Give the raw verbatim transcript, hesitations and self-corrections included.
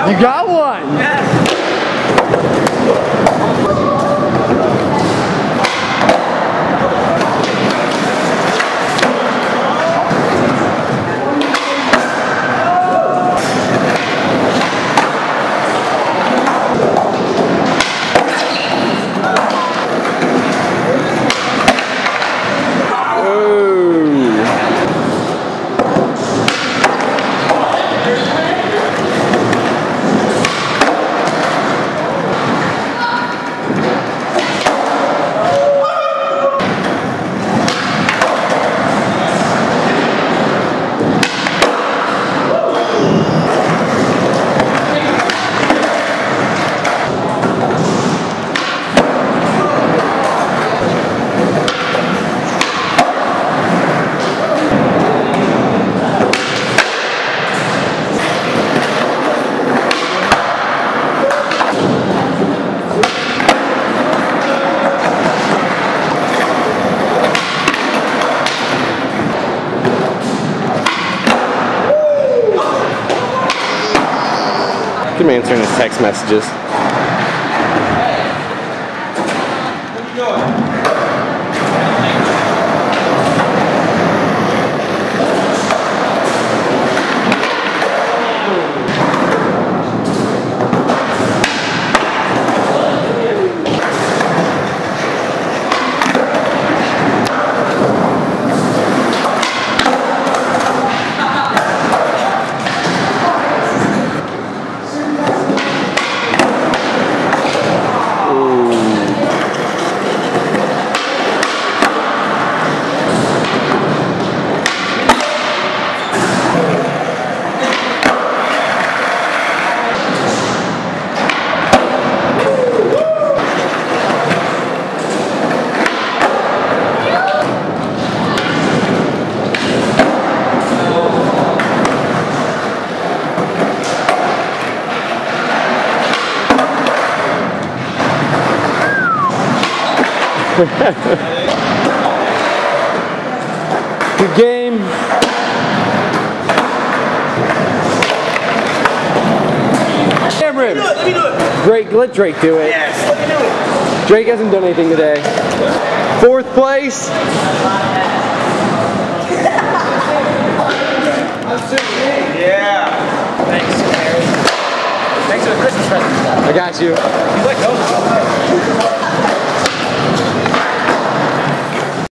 You got one! Yes. I'm answering his text messages. Good game. Cameron. Let me do it. Drake, let Drake do it. Yes, let me do it. Drake hasn't done anything today. Fourth place. Yeah. Thanks, Mary. Thanks for the Christmas present. I got you. You like those?